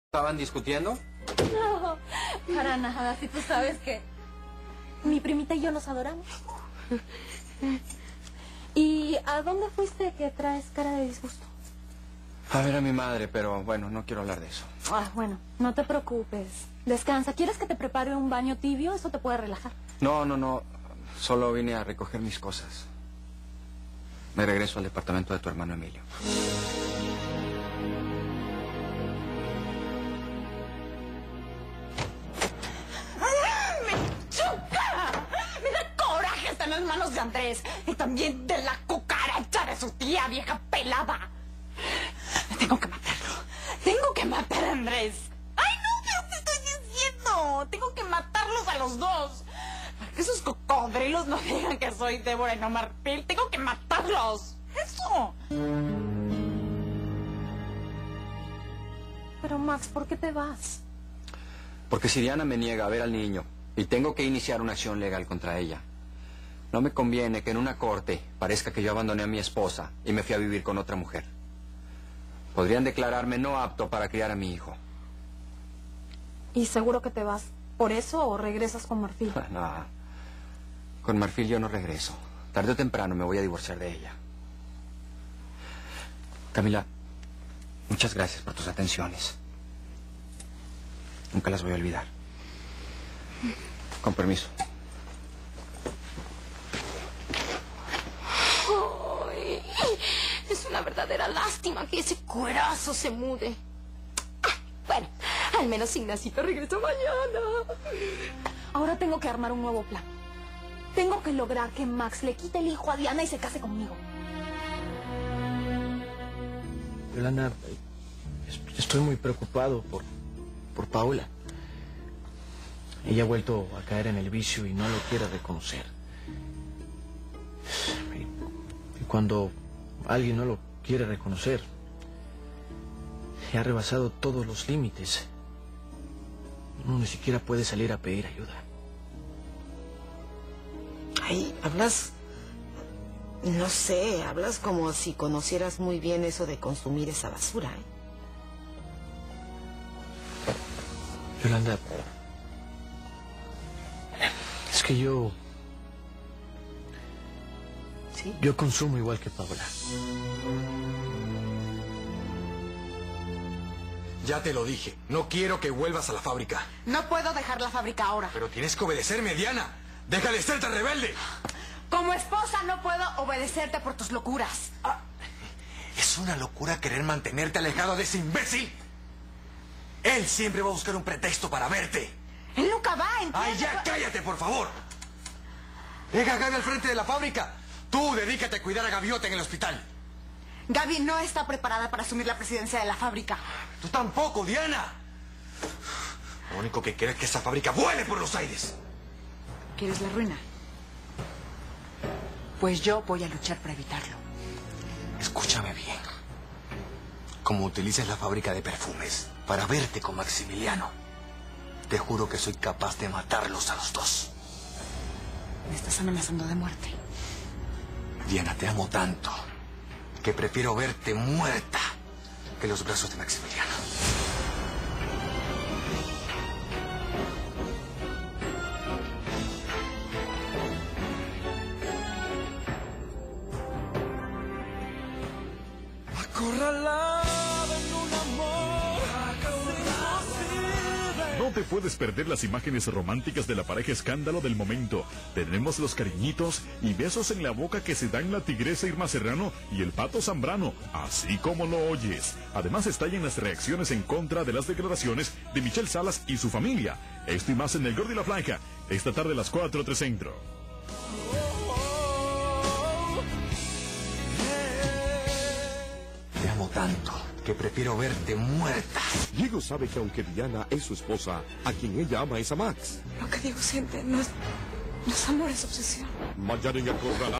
¿Estaban discutiendo? No, para nada. Si tú sabes que mi primita y yo nos adoramos. ¿Y a dónde fuiste que traes cara de disgusto? A ver a mi madre, pero bueno, no quiero hablar de eso. Ah, bueno, no te preocupes. Descansa. ¿Quieres que te prepare un baño tibio? Eso te puede relajar. No. Solo vine a recoger mis cosas. Me regreso al departamento de tu hermano Emilio. ¡Me da coraje estar en las manos de Andrés! Y también de la cucaracha de su tía, vieja pelada. Tengo que matarlo. Tengo que matar a Andrés. ¡Ay, no! ¿Pero qué estoy diciendo? Tengo que matarlos a los dos. Para que esos cocodrilos no digan que soy Débora y no Marfil. Tengo que matarlos. ¡Eso! Pero Max, ¿por qué te vas? Porque si Diana me niega a ver al niño y tengo que iniciar una acción legal contra ella, no me conviene que en una corte parezca que yo abandoné a mi esposa y me fui a vivir con otra mujer. Podrían declararme no apto para criar a mi hijo. ¿Y seguro que te vas por eso o regresas con Marfil? No, con Marfil yo no regreso. Tarde o temprano me voy a divorciar de ella. Camila, muchas gracias por tus atenciones. Nunca las voy a olvidar. Con permiso. Ay, es una verdadera lástima que ese cuerazo se mude. Bueno, al menos Ignacito regresa mañana. Ahora tengo que armar un nuevo plan. Tengo que lograr que Max le quite el hijo a Diana y se case conmigo. Yolanda, estoy muy preocupado por Paula. Ella ha vuelto a caer en el vicio y no lo quiere reconocer. Y cuando alguien no lo quiere reconocer, ha rebasado todos los límites. Uno ni siquiera puede salir a pedir ayuda. Ay, hablas... No sé, hablas como si conocieras muy bien eso de consumir esa basura, ¿eh? Yolanda, es que yo ¿Sí? Yo consumo igual que Paula. Ya te lo dije, no quiero que vuelvas a la fábrica. No puedo dejar la fábrica ahora. Pero tienes que obedecerme, Diana. Deja de ser tan rebelde. Como esposa no puedo obedecerte por tus locuras. Es una locura querer mantenerte alejado de ese imbécil. Él siempre va a buscar un pretexto para verte. Él nunca va, ¿entiendes? ¡Ay, ya cállate, por favor! Deja a Gaby al frente de la fábrica. Tú dedícate a cuidar a Gaviota en el hospital. Gaby no está preparada para asumir la presidencia de la fábrica. Tú tampoco, Diana. Lo único que quiero es que esa fábrica vuele por los aires. ¿Quieres la ruina? Pues yo voy a luchar para evitarlo. Escúchame bien. Como utilices la fábrica de perfumes para verte con Maximiliano, te juro que soy capaz de matarlos a los dos. Me estás amenazando de muerte. Diana, te amo tanto que prefiero verte muerta que los brazos de Maximiliano. No te puedes perder las imágenes románticas de la pareja escándalo del momento. Tenemos los cariñitos y besos en la boca que se dan la tigresa Irma Serrano y el pato Zambrano, así como lo oyes. Además estallan las reacciones en contra de las declaraciones de Michelle Salas y su familia. Esto y más en El Gordo y la Flaca, esta tarde a las 4:03 Centro. Te amo tanto que prefiero verte muerta. Diego sabe que aunque Diana es su esposa, a quien ella ama es a Max. Lo que Diego siente no es amor, es obsesión. Mañana en el Corral.